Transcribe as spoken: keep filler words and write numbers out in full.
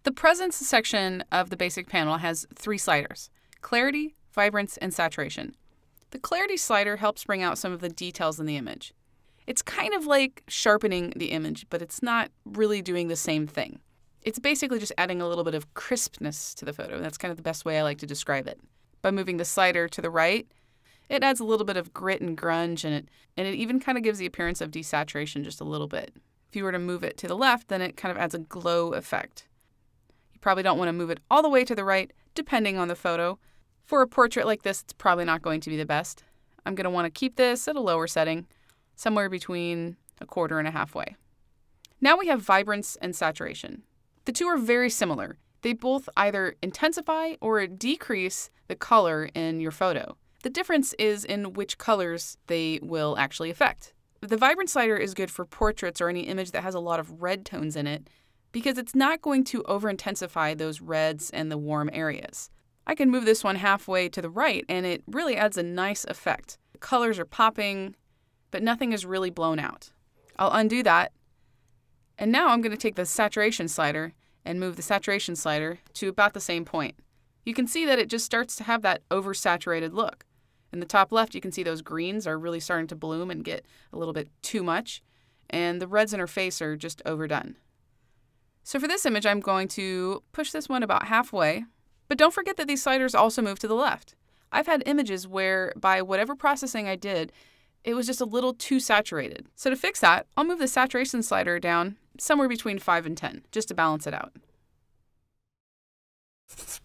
The Presence section of the basic panel has three sliders: Clarity, Vibrance, and Saturation. The Clarity slider helps bring out some of the details in the image. It's kind of like sharpening the image, but it's not really doing the same thing. It's basically just adding a little bit of crispness to the photo. That's kind of the best way I like to describe it. By moving the slider to the right, it adds a little bit of grit and grunge, and it, and it even kind of gives the appearance of desaturation just a little bit. If you were to move it to the left, then it kind of adds a glow effect. You probably don't want to move it all the way to the right, depending on the photo. For a portrait like this, it's probably not going to be the best. I'm going to want to keep this at a lower setting, somewhere between a quarter and a halfway. Now we have Vibrance and Saturation. The two are very similar. They both either intensify or decrease the color in your photo. The difference is in which colors they will actually affect. The Vibrance slider is good for portraits or any image that has a lot of red tones in it because it's not going to over-intensify those reds and the warm areas. I can move this one halfway to the right and it really adds a nice effect. The colors are popping, but nothing is really blown out. I'll undo that. And now I'm going to take the Saturation slider and move the Saturation slider to about the same point. You can see that it just starts to have that oversaturated look. In the top left, you can see those greens are really starting to bloom and get a little bit too much, and the reds in her face are just overdone. So for this image, I'm going to push this one about halfway, but don't forget that these sliders also move to the left. I've had images where, by whatever processing I did, it was just a little too saturated. So to fix that, I'll move the Saturation slider down somewhere between five and ten, just to balance it out.